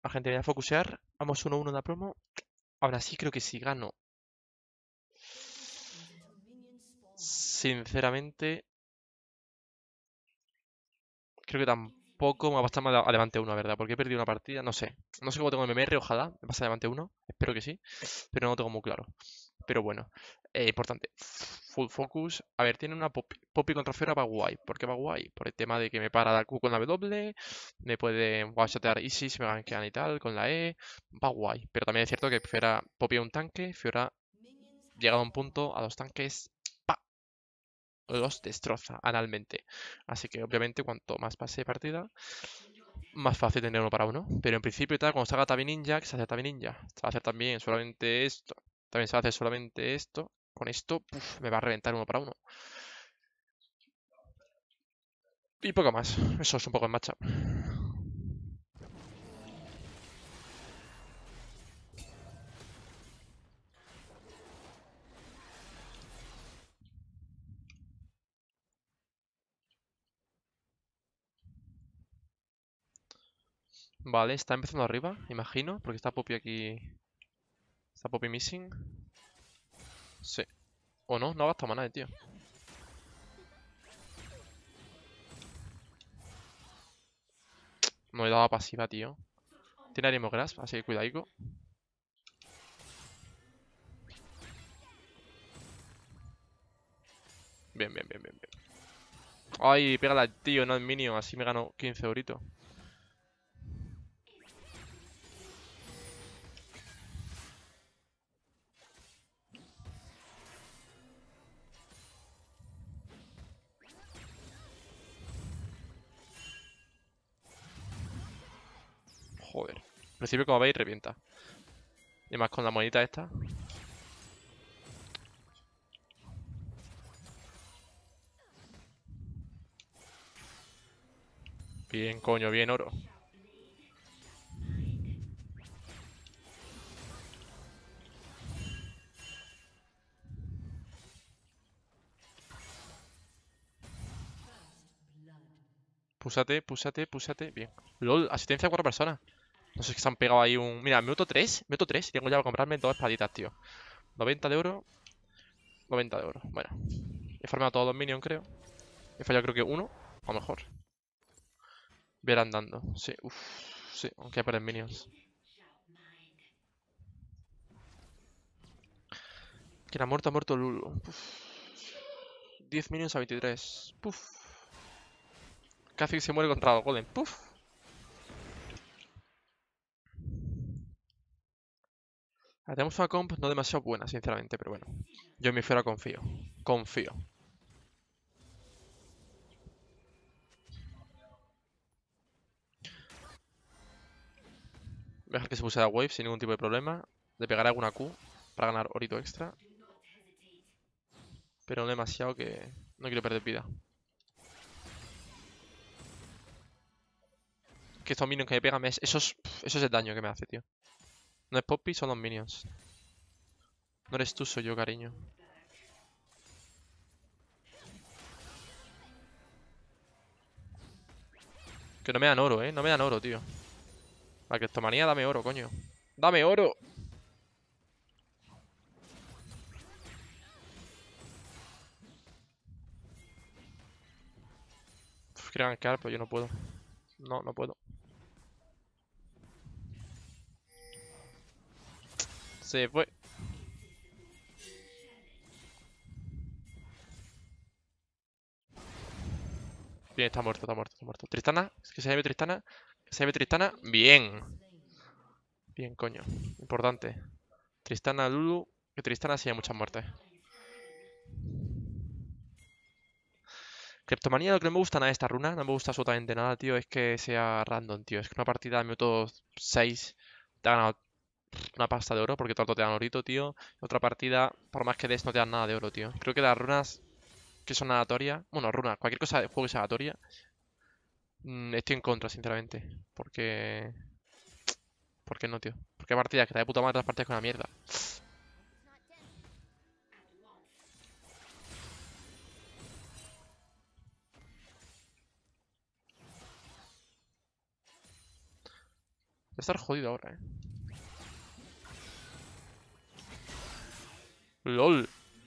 La gente viene a focusear. Vamos 1-1 en la promo. Ahora sí creo que si gano. Sinceramente, creo que tampoco me va a pasar más adelante uno, ¿verdad? Porque he perdido una partida, no sé. No sé cómo tengo MMR, ojalá me pase adelante uno. Espero que sí, pero no lo tengo muy claro. Pero bueno, importante. Full focus. A ver, tiene una Poppy contra Fiora, va guay. ¿Por qué va guay? Por el tema de que me para la Q con la W, me puede one-shotear easy si me gankean y tal, con la E. Va guay. Pero también es cierto que Fiora, Poppy es un tanque, Fiora, llegado a un punto, a los tanques, ¡pa! Los destroza analmente. Así que obviamente cuanto más pase partida, más fácil tener uno para uno. Pero en principio y tal, cuando se haga Tabi Ninja, que se hace Tabi Ninja, se va a hacer también solamente esto. También se va a hacer solamente esto. Con esto, puf, me va a reventar uno para uno. Y poco más. Eso es un poco el matchup. Vale, está empezando arriba, imagino, porque está Poppy aquí. Está Poppy missing. Sí. O no, no ha gastado mana, tío. No he dado pasiva, tío. Tiene Arimo Grasp, así que cuidadico. Bien, bien, bien, bien, bien. Ay, pégala al tío, no al minion, así me gano 15 euritos. Joder. Al principio, como veis, revienta. Y más con la monedita esta. Bien, coño, bien oro. Púsate, púsate, púsate. Bien. LOL, asistencia a 4 personas. No sé, es que se han pegado ahí un... Mira, minuto 3. Minuto 3. Y tengo ya para comprarme dos espaditas, tío. 90 de oro. 90 de oro. Bueno. He farmeado todos los minions, creo. He fallado creo que uno. O mejor. Ver andando. Sí, uff. Sí, aunque perder minions. ¿Quién ha muerto? Ha muerto Lulu. Uf. 10 minions a 23. Puf. Casi se muere contra el golem. Puf. Tenemos una comp no demasiado buena, sinceramente, pero bueno. Yo en mi Fiora confío. Confío. Voy a dejar que se puse la wave sin ningún tipo de problema. Le pegaré alguna Q para ganar orito extra. Pero no demasiado que no quiero perder vida. Que estos minions que me pegan, eso es el daño que me hace, tío. No es Poppy, son los minions. No eres tú, soy yo, cariño. Que no me dan oro, no me dan oro, tío. La criptomanía, dame oro, coño. ¡Dame oro! Quiero gankear, pero yo no puedo. No, no puedo. Se fue. Bien, está muerto, está muerto, está muerto. Tristana, es que se lleve Tristana. Que se lleve Tristana. Bien. Bien, coño. Importante. Tristana, Lulu. Que Tristana sí hay muchas muertes. Cleptomanía, lo que no me gusta nada de esta runa, no me gusta absolutamente nada, tío, es que sea random, tío. Es que una partida de minuto 6 te ha ganado una pasta de oro, porque todo el rato te dan orito, tío. Otra partida, por más que des, no te dan nada de oro, tío. Creo que las runas que son aleatorias, bueno, runas, cualquier cosa de juego que sea aleatoria, estoy en contra, sinceramente. Porque... ¿Por qué no, tío? Porque hay partidas que te da de puta madre, las partidas con una mierda. estar jodido ahora, LOL.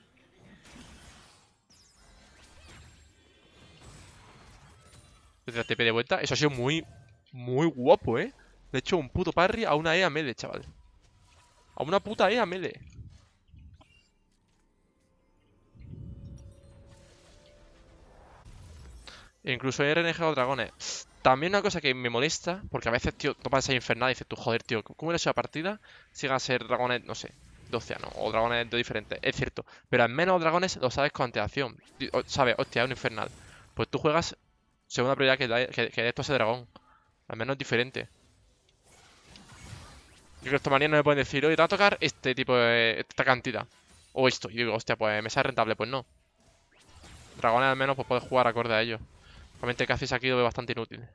Desde la TP de vuelta. Eso ha sido muy, muy guapo, De hecho, un puto parry a una E a melee, chaval. A una puta E a melee. E incluso he renegado dragones. También una cosa que me molesta, porque a veces, tío, topas esa infernal y dices tú, joder, tío, ¿cómo era esa partida si llega a ser dragones, no sé, de océano o dragones de diferentes? Es cierto, pero al menos dragones lo sabes con antelación. Sabes, hostia, es un infernal. Pues tú juegas segunda prioridad que esto es el dragón. Al menos es diferente. Y que estos manías no me pueden decir, oye, te va a tocar este tipo de. Esta cantidad. O esto. Y digo, hostia, pues me sale rentable. Pues no. Dragones al menos pues puedes jugar acorde a ellos. Realmente que hacéis aquí lo veo bastante inútil.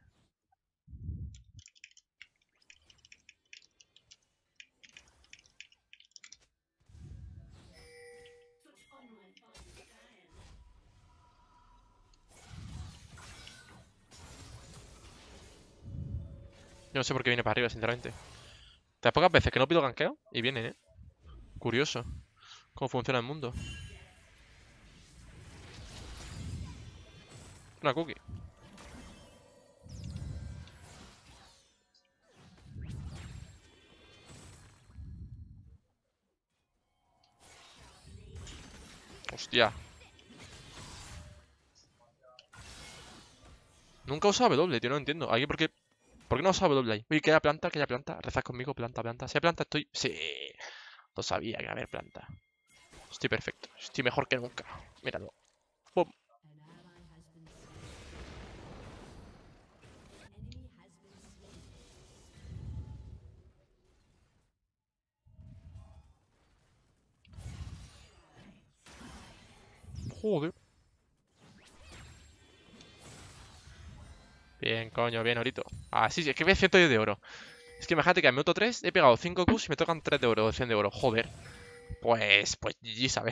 Yo no sé por qué viene para arriba, sinceramente. Hay pocas veces que no pido ganqueo y viene, Curioso. Cómo funciona el mundo. Una cookie. Hostia. Nunca he usado W, tío, no entiendo. ¿Alguien por qué no he usado W ahí? Oye, que haya planta, que haya planta. Rezad conmigo, planta, planta. Si hay planta, estoy. Sí. Lo sabía que iba a haber planta. Estoy perfecto. Estoy mejor que nunca. Míralo. Pum. Joder. Bien, coño, bien, Orito. Ah, sí, sí, es que ve 110 de oro. Es que imagínate que en minuto 3 he pegado 5 Qs y me tocan 3 de oro, o 100 de oro. Joder. Pues GG, ¿sabes?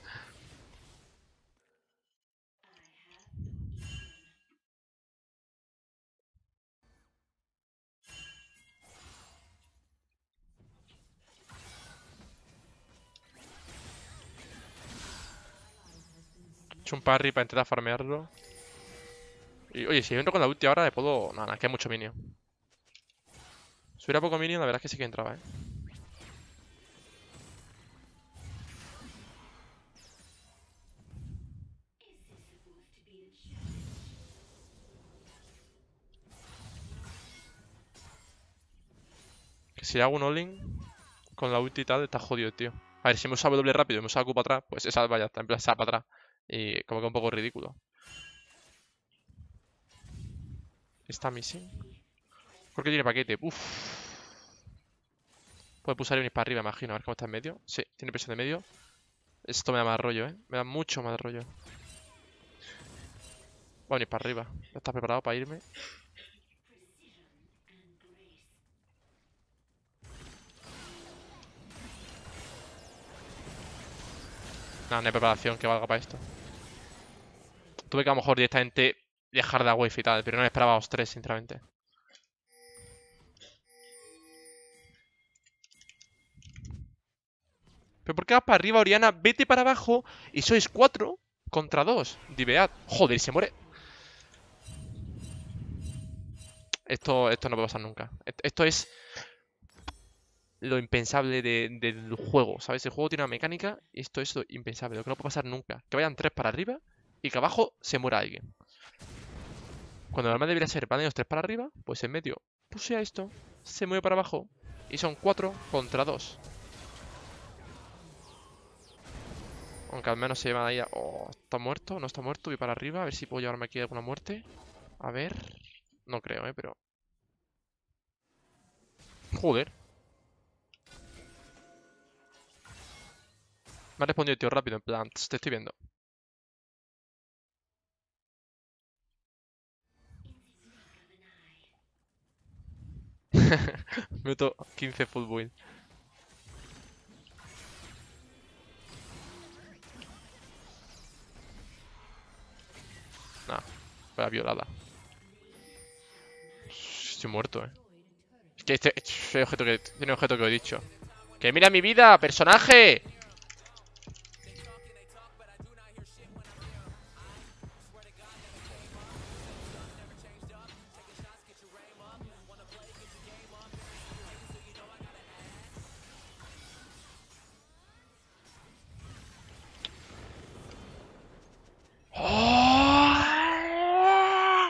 He hecho un parry para intentar farmearlo. Y oye, si entro con la ulti ahora, le puedo. Nada, es que hay mucho minion. Si hubiera poco minion, la verdad es que sí que entraba, Que si hago un all-in con la ulti y tal, está jodido, tío. A ver, si me usa W rápido y me usa Q para atrás, pues esa vaya, en plan, esa para atrás. Y como que un poco ridículo. Está missing. ¿Por qué tiene paquete? Uff. Puede pulsar y unir para arriba, imagino. A ver cómo está en medio. Sí, tiene presión de medio. Esto me da más rollo, Me da mucho más rollo. Voy a unir para arriba. ¿Ya estás preparado para irme? No, no hay preparación que valga para esto. Tuve que a lo mejor directamente dejar de agua y tal, pero no me esperaba a los tres, sinceramente. ¿Pero por qué vas para arriba, Oriana? Vete para abajo y sois 4 contra 2. Divead. Joder, se muere. Esto no puede pasar nunca. Esto es lo impensable del juego, ¿sabes? El juego tiene una mecánica y esto es lo impensable, lo que no puede pasar nunca. Que vayan 3 para arriba y que abajo se muera alguien. Cuando normal debería ser, van ellos 3 para arriba, pues en medio pusea esto, se mueve para abajo y son 4 contra 2. Aunque al menos se llevan ahí a... Oh, ¿está muerto? ¿No está muerto? Voy para arriba, a ver si puedo llevarme aquí alguna muerte. A ver... No creo, pero... Joder. Me ha respondido el tío rápido, en plan, te estoy viendo. Meto 15 full build. Nah, fue la violada. Estoy muerto, Es Que tiene objeto que he dicho. ¡Que mira mi vida, personaje! ¡Oh!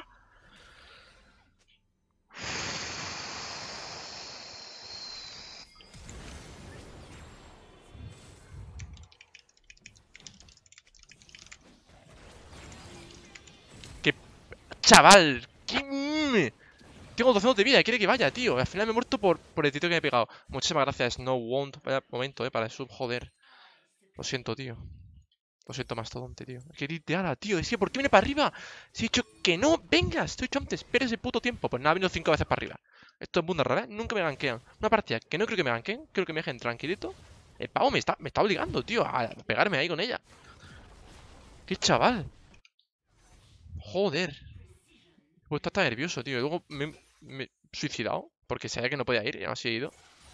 ¡Qué chaval! Tengo 200 de vida, quiere que vaya, tío. Al final me he muerto por el tito que me he pegado. Muchísimas gracias, No Won't. Vaya momento, para el sub, joder. Lo siento, tío. Lo siento, mastodonte, tío. ¡Qué literal, tío! Es que, ¿por qué viene para arriba? Si he dicho que no, venga, estoy hecho antes, espera ese puto tiempo. Pues nada, ha venido 5 veces para arriba. Esto es bunda rara, ¿eh? Nunca me gankean. Una partida que no creo que me ganqueen, creo que me dejen tranquilito. El pavo me está obligando, tío, a pegarme ahí con ella. ¡Qué chaval! Joder. Pues está nervioso, tío. Y luego me he suicidado porque sabía que no podía ir y aún así he ido.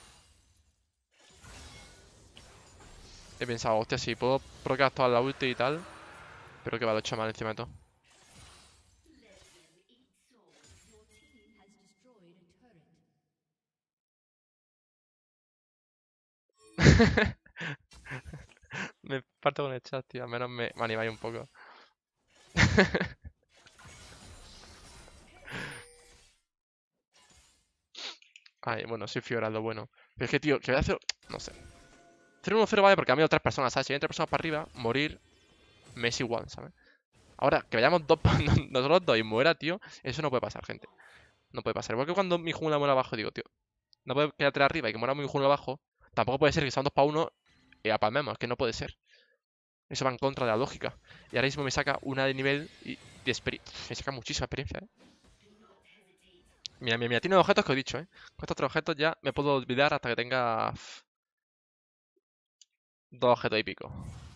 He pensado, hostia, si puedo procar toda la ulti y tal. Pero que va, lo he hecho mal encima de todo. Me parto con el chat, tío. Al menos me animáis un poco. Ay, bueno, soy Fiora, lo bueno. Pero es que, tío, que voy a hacer. No sé. 0-1-0 vale porque han habido 3 personas, ¿sabes? Si vienen 3 personas para arriba, morir me es igual, ¿sabes? Ahora, que vayamos nosotros dos y muera, tío, eso no puede pasar, gente. No puede pasar. Igual que cuando mi jungla muera abajo, digo, tío, no puede quedarte arriba y que muera mi jungla abajo. Tampoco puede ser que sean 2 para 1 y apalmemos, que no puede ser. Eso va en contra de la lógica. Y ahora mismo me saca una de nivel y de experiencia. Me saca muchísima experiencia, ¿eh? Mira, mira, mira, tiene objetos que he dicho, ¿eh? Con estos 3 objetos ya me puedo olvidar hasta que tenga 2 objetos y pico.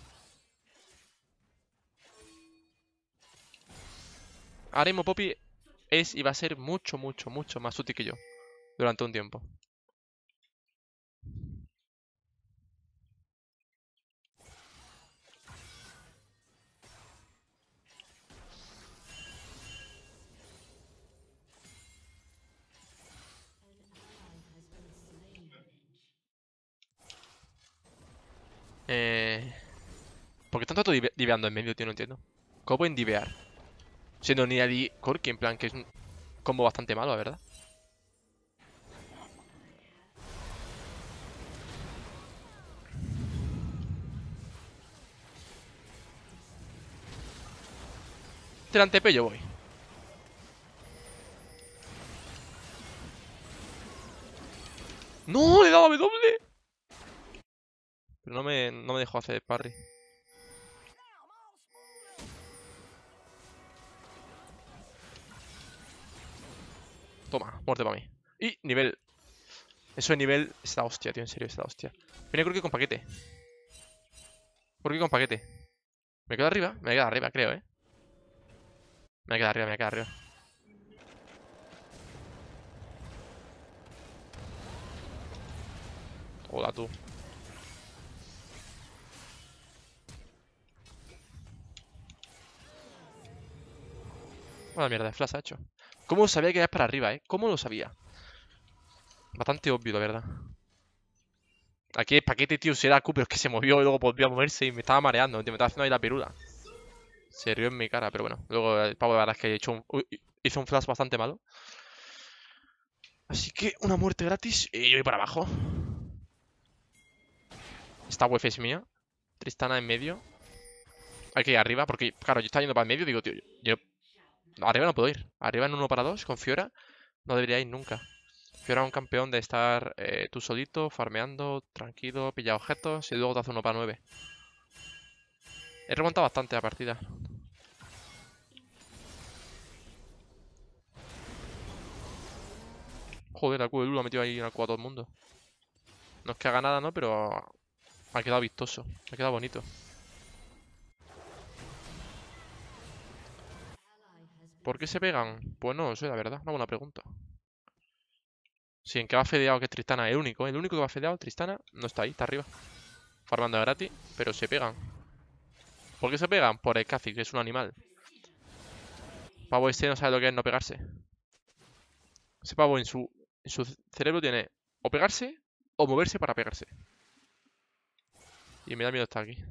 Ahora mismo Poppy es y va a ser mucho, mucho, mucho más útil que yo durante un tiempo. ¿Por qué tanto diveando en medio, tío? No entiendo. ¿Cómo pueden divear? Siendo ni Niadi Corki, en plan, que es un combo bastante malo, la verdad. Delante P yo voy. ¡No! ¡Le he dado W! Pero no me dejó hacer parry. Toma, muerte para mí. Y nivel. Eso de nivel es la hostia, tío, en serio, es la hostia. Viene creo que con paquete. ¿Por qué con paquete? ¿Me quedo arriba? Me quedo arriba, creo, ¿eh? Me quedo arriba, me quedo arriba. Hola, tú. Buena mierda de flash ha hecho. ¿Cómo sabía que era para arriba, eh? ¿Cómo lo sabía? Bastante obvio, la verdad. Aquí el paquete, tío, si era Q, pero es que se movió y luego volvió a moverse y me estaba mareando, tío, me estaba haciendo ahí la pirula. Se rió en mi cara, pero bueno. Luego el pavo, la verdad es que hizo un flash bastante malo. Así que una muerte gratis y yo voy para abajo. Esta web es mía. Tristana en medio. Hay que ir arriba, porque, claro, yo estaba yendo para el medio, digo, tío, yo arriba no puedo ir. Arriba en 1 para 2 con Fiora no debería ir nunca. Fiora es un campeón de estar tú solito, farmeando, tranquilo, pillar objetos y luego te hace 1 para 9. He remontado bastante la partida. Joder, la Q de Lulu ha metido ahí una Q a todo el mundo. No es que haga nada, ¿no? Pero ha quedado vistoso. Ha quedado bonito. ¿Por qué se pegan? Pues no sé, la verdad. Una buena pregunta. Sí, en que va fedeado que es Tristana, el único que va fedeado, Tristana, no está ahí, está arriba. Farmando de gratis, pero se pegan. ¿Por qué se pegan? Por el Kha'Zix, que es un animal. Pavo este no sabe lo que es no pegarse. Ese pavo en su cerebro tiene o pegarse o moverse para pegarse. Y me da miedo estar aquí.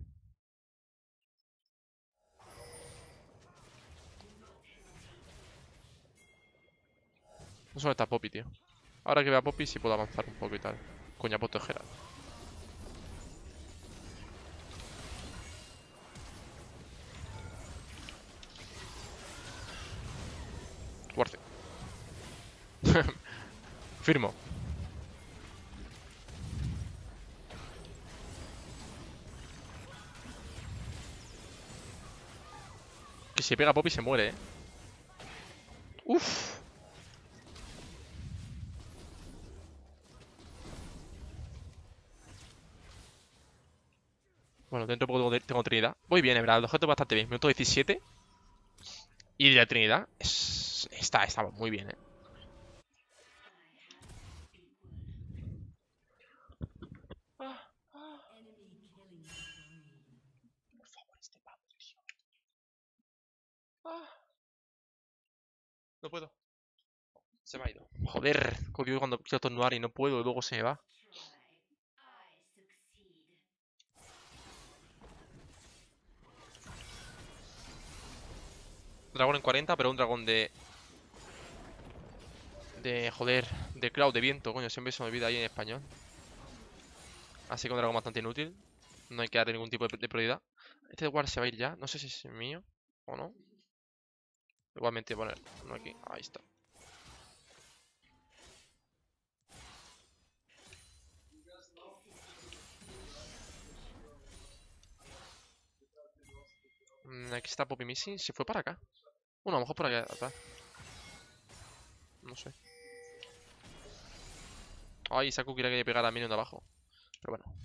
No solo está Poppy, tío. Ahora que vea a Poppy sí puedo avanzar un poco y tal. Coña, puesto Geralt. Worth it. Firmo. Que si pega a Poppy se muere, eh. Uff. Bueno, dentro de poco tengo Trinidad. Voy bien, verdad. El objeto bastante bien. Minuto 17. Y la Trinidad está muy bien, eh. Por favor, este pavo, tío. No puedo. Se me ha ido. Joder, odio cuando quiero tornuar y no puedo y luego se me va. Dragón en 40, pero un dragón joder, de cloud, de viento, coño, siempre se me olvida ahí en español. Así que un dragón bastante inútil. No hay que darle ningún tipo de prioridad. Este guard se va a ir ya, no sé si es mío o no. Igualmente poner uno aquí, ahí está. Aquí está Poppy Missing, se fue para acá. Bueno, a lo mejor por aquí atrás. No sé. Ay, Saku quiere que pegar a Minion de abajo. Pero bueno.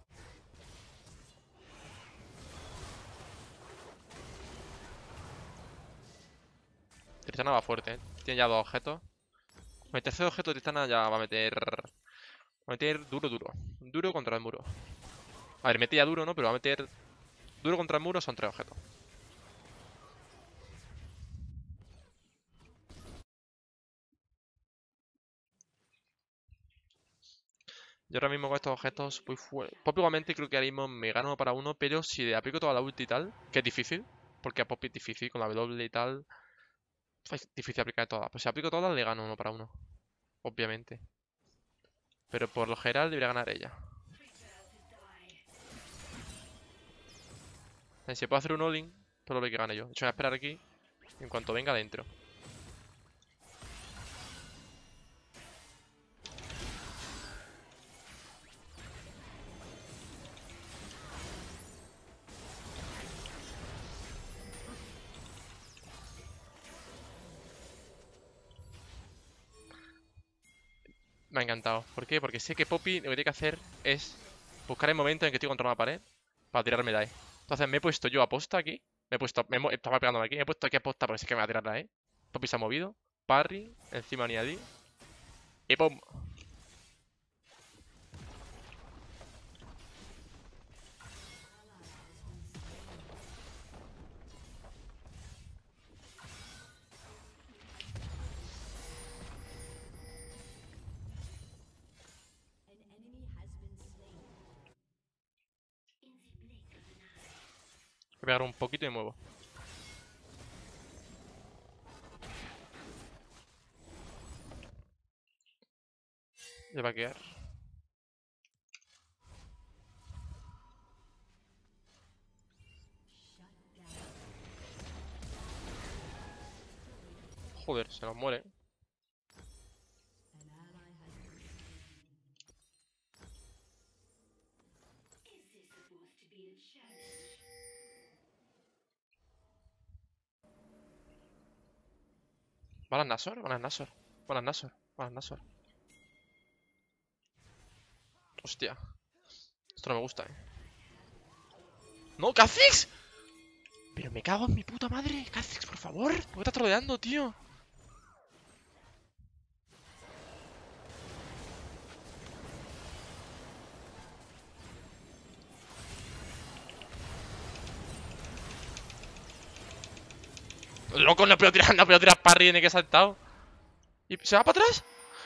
Tristana va fuerte, ¿eh? Tiene ya 2 objetos. Con el tercer objeto Tristana ya va a meter... Va a meter duro, duro. Duro contra el muro. A ver, mete ya duro, ¿no? Pero va a meter... Duro contra el muro son 3 objetos. Yo ahora mismo con estos objetos voy fuerte. Poppy igualmente creo que ahora mismo me gano para uno, pero si le aplico toda la ulti y tal, que es difícil, porque a Poppy es difícil con la W y tal, es difícil aplicar todas. Pues si aplico todas le gano uno para uno, obviamente. Pero por lo general debería ganar ella. Si puedo hacer un all-in, todo lo que gane yo. De hecho, voy a esperar aquí, en cuanto venga adentro. Me ha encantado. ¿Por qué? Porque sé que Poppy lo que tiene que hacer es buscar el momento en que estoy contra una pared para tirarme la E. Entonces me he puesto yo a posta aquí. Estaba pegándome aquí. Me he puesto aquí a posta porque sé que me va a tirar la E. Poppy se ha movido. Parry. Encima ni Adi. Y ¡pum! Voy a pegar un poquito y me muevo. Le va a quedar. Joder, se nos muere. ¿Van a Nashor? Van a Nashor. Van a Nashor. Van a Nashor. Hostia. Esto no me gusta, ¡No! ¡Kha'Zix! Pero me cago en mi puta madre. ¡Kha'Zix, por favor! ¿Por qué estás troleando, tío? loco, no puedo tirar parry en el que he saltado. ¿Y se va para atrás?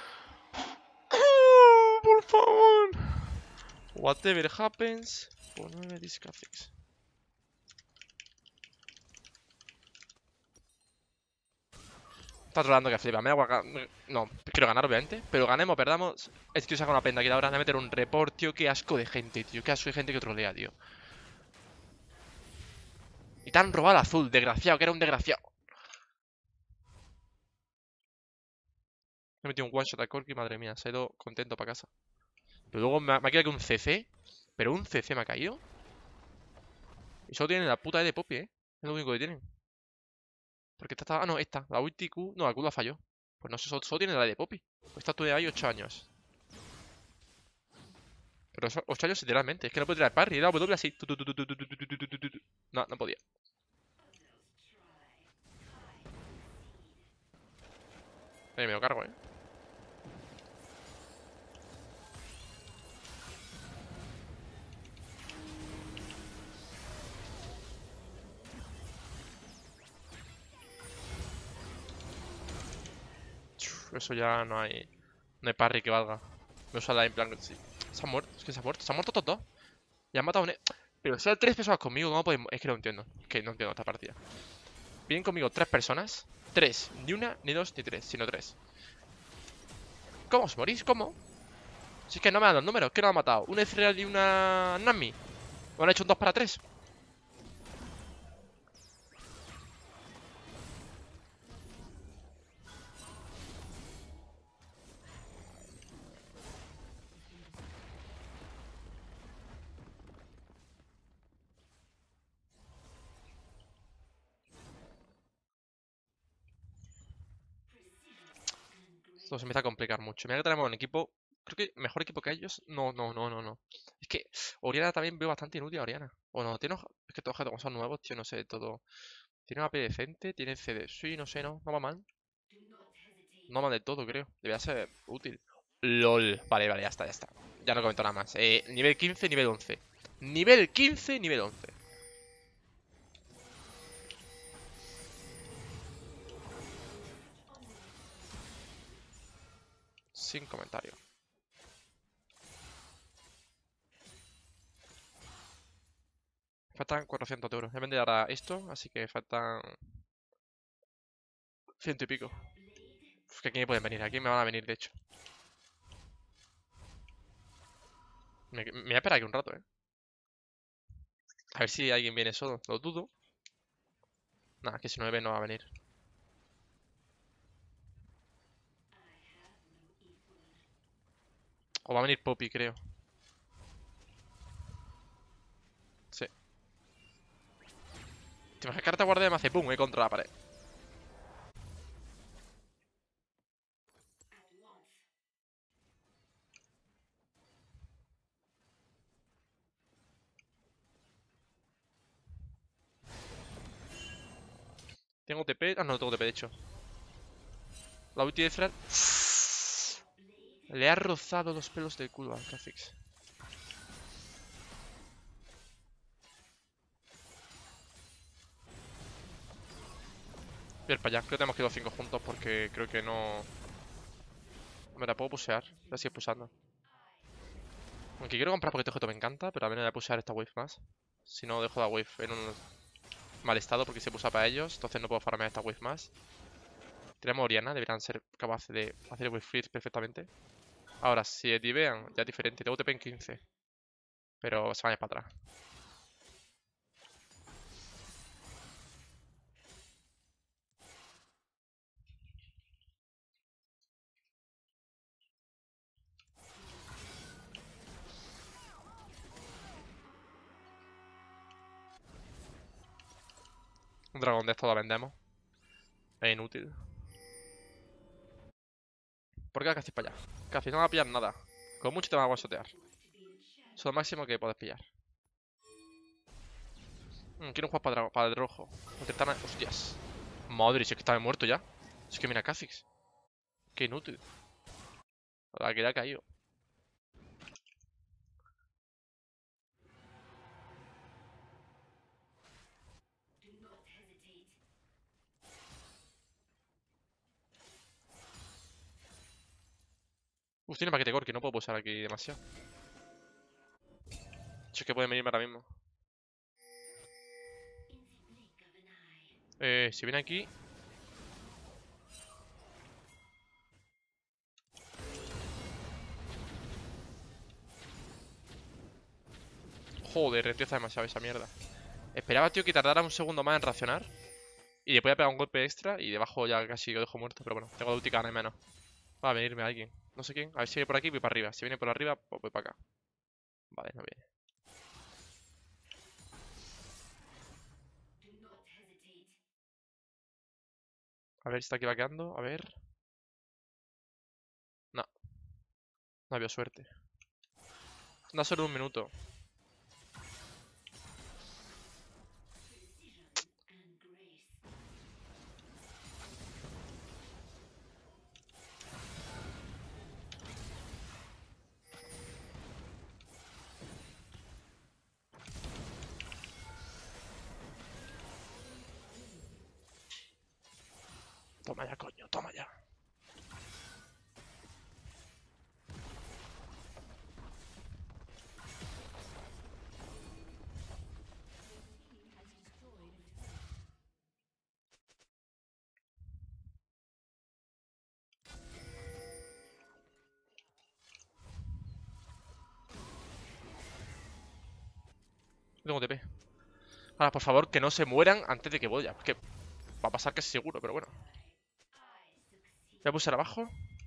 ¡Oh, por favor! Whatever happens. Por 9 discafix. Está trolando que flipa. Me da igual. No, quiero ganar, obviamente. Pero ganemos, perdamos. Es que saco una prenda aquí de ahora. Voy a meter un report, tío. Qué asco de gente, tío. Qué asco de gente que trolea, tío. Y te han robado el azul, desgraciado, que era un desgraciado. Me he metido un one shot a Corki, madre mía. Se ha ido contento para casa. Pero luego me ha caído aquí un CC. Pero un CC me ha caído. Y solo tienen la puta E de Poppy, ¿eh? Es lo único que tienen. Porque esta está... Ah, no, esta. La ulti Q... No, la Q la falló. Pues no sé, solo tiene la E de Poppy. Pues esta tuve ahí 8 años. Pero son 8 años literalmente. Es que no puedo tirar parry. Era W así. No, no podía. Me lo cargo, ¿eh? Eso ya no hay... No hay parry que valga. Me usa la en plan... Sí. Se han muerto. Es que se han muerto. Se han muerto todos dos. Y han matado a un... Pero si hay 3 personas conmigo, ¿cómo podemos...? Es que no entiendo. Es que no entiendo esta partida. Vienen conmigo 3 personas. 3. Ni una, ni dos, ni tres. Sino 3. ¿Cómo os morís? ¿Cómo? Si es que no me dan los números. ¿Qué nos ha matado? ¿Un Ezreal y una Nami? ¿O han hecho un 2 para 3? Esto se empieza a complicar mucho. Mira que tenemos un equipo... Creo que mejor equipo que ellos. No, no, no, no, no. Es que Oriana también veo bastante inútil a Oriana. O no, tiene... Es que todos los objetos son nuevos, tío, no sé, todo... Tiene una AP decente, tiene CD. Sí, no sé, no. No va mal. No va mal de todo, creo. Debería ser útil. LOL. Vale, vale, ya está, ya está. Ya no comento nada más. Nivel 15, nivel 11. Nivel 15, nivel 11. Sin comentario. Faltan 400 euros. Voy a vender ahora esto, así que faltan... Ciento y pico. Uf, que aquí me pueden venir, aquí me van a venir, de hecho. Me voy a esperar aquí un rato, A ver si alguien viene solo. Lo dudo. Nada, que si no me ve no va a venir. O va a venir Poppy, creo. Sí. Te imaginas que ahora te guardia y me hace pum, contra la pared. ¿Tengo TP? Ah, no, no tengo TP, de hecho. La ulti de Fred. Le ha rozado los pelos del culo al Kha'Zix. Voy a ir para allá. Creo que tenemos que ir los 5 juntos porque creo que no... Me la puedo pusear. La sigo pusando. Aunque quiero comprar porque este objeto me encanta, pero a mí no voy a pusear esta wave más. Si no, dejo la wave en un mal estado porque se pusa para ellos. Entonces no puedo farmear esta wave más. Tenemos Oriana, deberían ser capaces de hacer wave freeze perfectamente. Ahora, si divean, ya es diferente. Tengo TP en 15. Pero se van a ir para atrás. Un dragón de estos lo vendemos. Es inútil. ¿Por qué casi para allá? Casi no va a pillar nada. Con mucho te van a one-shotear. Eso es lo máximo que puedes pillar. Quiero jugar para el rojo. Intentar... Hostias. Madre, si es que está muerto ya. Es que mira Kha'Zix. Qué inútil. La que le ha caído. Tiene paquete Gorky, no puedo pulsar aquí demasiado. Si es que pueden venirme ahora mismo. Si viene aquí... Joder, retieza demasiado esa mierda. Esperaba, tío, que tardara un segundo más en reaccionar. Y después voy a pegar un golpe extra y debajo ya casi lo dejo muerto. Pero bueno, tengo ulti y menos. Va a venirme alguien. No sé quién. A ver si viene por aquí, voy para arriba. Si viene por arriba, pues voy para acá. Vale, no viene. A ver si está aquí vaqueando. A ver. No. No había suerte. Da solo un minuto. Toma ya, coño. Toma ya. Tengo TP. Ahora, por favor, que no se mueran antes de que vaya. Porque va a pasar que es seguro, pero bueno. Voy a pulsar abajo.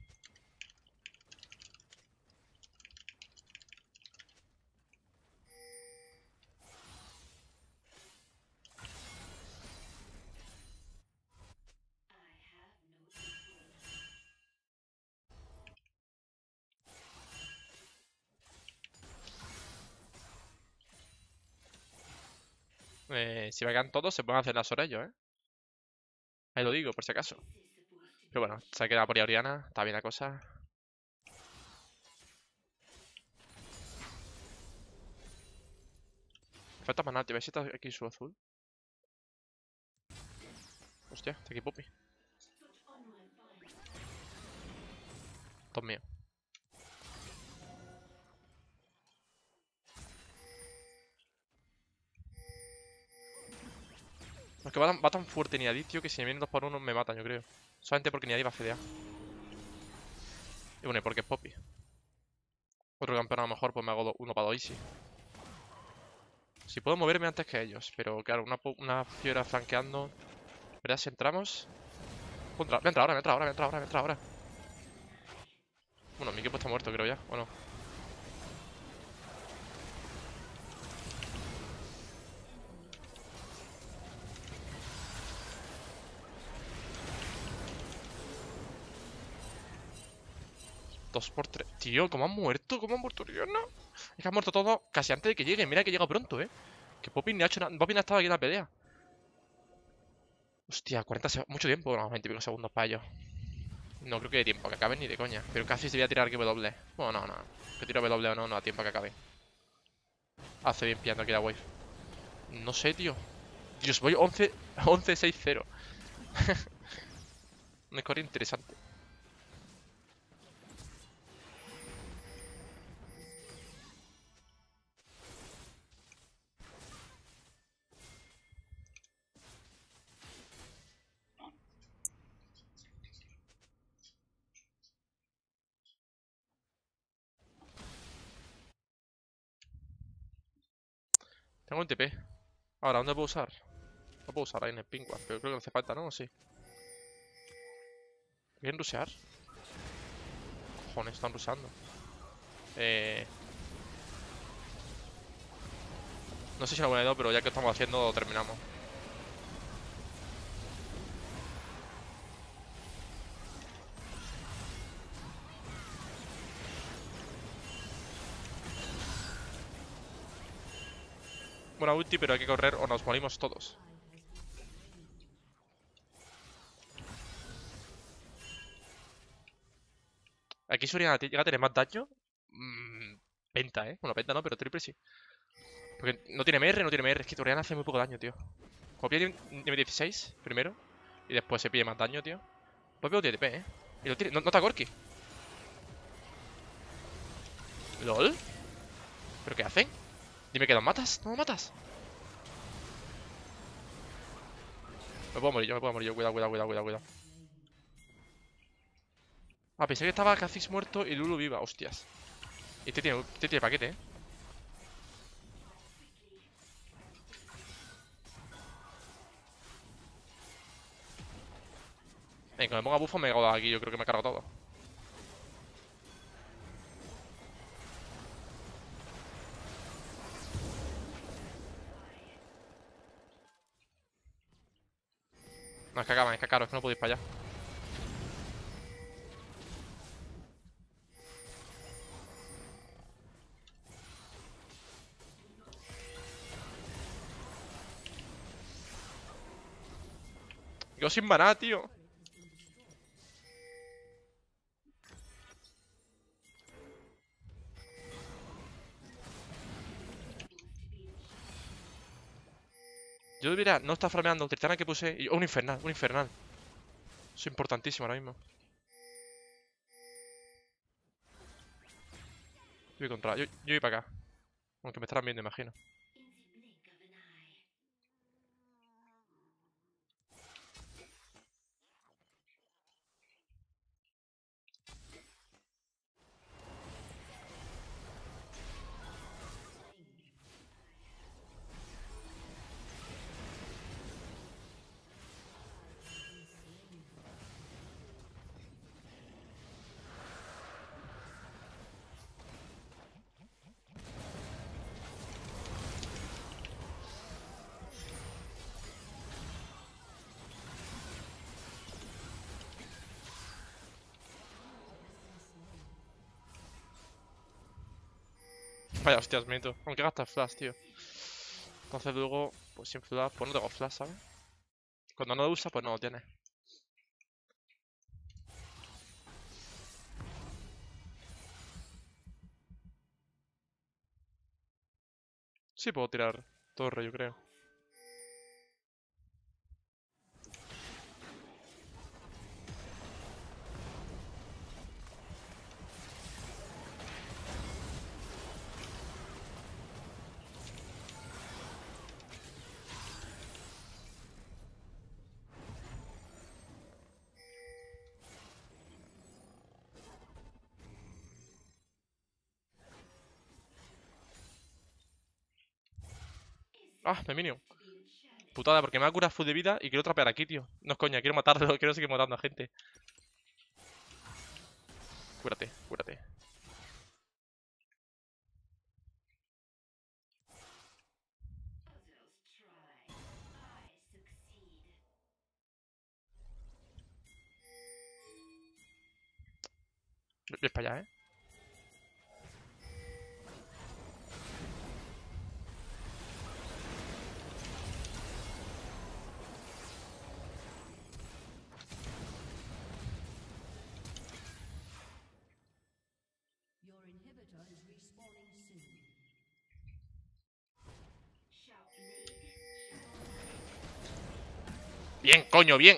Si vagan todos, se pueden hacer las horas ellos, ¿eh? Ahí lo digo, por si acaso. Pero bueno, se ha quedado por ahí Oriana. Está bien la cosa. Me falta más nada, tío. A ver si está aquí su azul. Hostia, está aquí Puppy. Todo mío. Es que va tan fuerte Niadi, tío, que si me vienen 2 por 1 me matan, yo creo. Solamente porque Niadi va a fedear. Y bueno, y porque es Poppy. Otro campeón a lo mejor pues me hago 1 para 2 easy. Si puedo moverme antes que ellos. Pero claro, una fiera flanqueando. ¿Verdad? Si entramos... Me entra ahora. Bueno, mi equipo está muerto, creo ya. ¿O no? Dos por 3. Tío, ¿cómo han muerto? ¿Cómo han muerto Oriana? Es que han muerto todos casi antes de que lleguen. Mira que llega pronto, ¿eh? Que Poppy no ha hecho nada. Poppy no ha estado aquí en la pelea. Hostia, 40 segundos. Mucho tiempo. No, 20 y pico segundos para ellos. No creo que dé tiempo a que acaben ni de coña. Pero casi se voy a tirar que W. Bueno, no. Que tiro W o no, no da tiempo a que acabe. Hace bien pillando aquí la wave. No sé, tío. Dios, voy 11-6-0. Un score interesante. Tengo un TP. Ahora, ¿dónde puedo usar? Lo puedo usar ahí en el Pingua, pero creo que no hace falta, ¿no? Sí. ¿Quieren rusear? Cojones, están ruseando. No sé si lo he ido, pero ya que estamos haciendo, terminamos. Buena ulti, pero hay que correr o nos morimos todos. Aquí Soriana llega a tener más daño. Penta, ¿eh? Bueno, penta no, pero triple sí. Porque no tiene MR, no tiene MR. Es que Soriana hace muy poco daño, tío. Como pide nivel 16 primero. Y después se pide más daño, tío. Lo veo TTP, ¿eh? Y lo tiene. No está Gorky. ¿Lol? ¿Pero qué hacen? Dime que los matas. ¿No los matas? Me puedo morir yo. Cuidado. Ah, pensé que estaba Kha'Zix muerto y Lulu viva. Hostias. Y este tiene paquete, ¿eh? Venga, me ponga bufo, me cago aquí. Yo creo que me cargo todo. No, es que acaban, es que caro, es que no puedo ir para allá. Yo sin maná, tío. Yo debería no estar farmeando. Tristana que puse. Y... oh, un infernal. Eso es importantísimo ahora mismo. Yo voy para acá. Aunque me estarán viendo, imagino. Vaya, hostias, mito. Aunque gasta flash, tío. Entonces luego, pues sin flash, pues no tengo flash, ¿sabes? Cuando no lo usa, pues no lo tiene. Sí puedo tirar torre, yo creo. Ah, me minion. Putada, porque me va a curar full de vida y quiero trapear aquí, tío. No es coña, quiero matarlo, quiero seguir matando a gente. Cúrate. Ves para allá, ¿eh? Bien, coño, bien.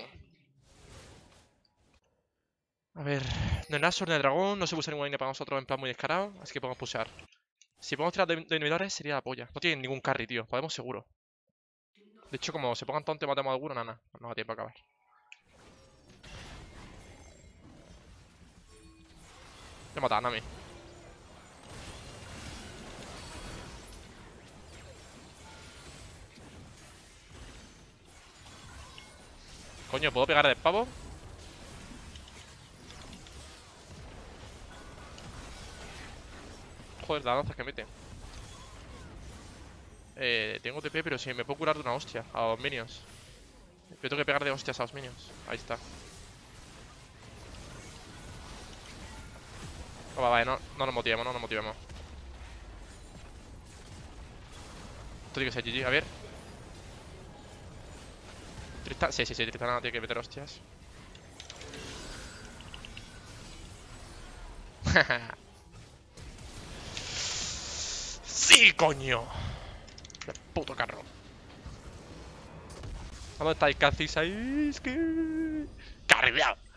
A ver, no hay Nashor, no hay dragón, no se usa ninguna línea para nosotros en plan muy descarado, así que podemos pushear. Si podemos tirar de inhibidores sería la polla. No tienen ningún carry, tío, podemos seguro. De hecho, como se pongan tontos y matemos a alguno, nada, no da tiempo a acabar. Le matan a Nami. Coño, ¿puedo pegar de pavo? Joder, las lanzas que mete. Tengo TP, pero si me puedo curar de una hostia a los minions. Yo tengo que pegar de hostias a los minions. Ahí está. Oh, vale, no nos motivemos, Esto tiene que ser GG, a ver. Tristana, sí, Tristana tiene que meter hostias. ¡Sí, coño! El puto carro. ¿Dónde estáis, Kha'Zix? Ahí es que... ¡Carrileado!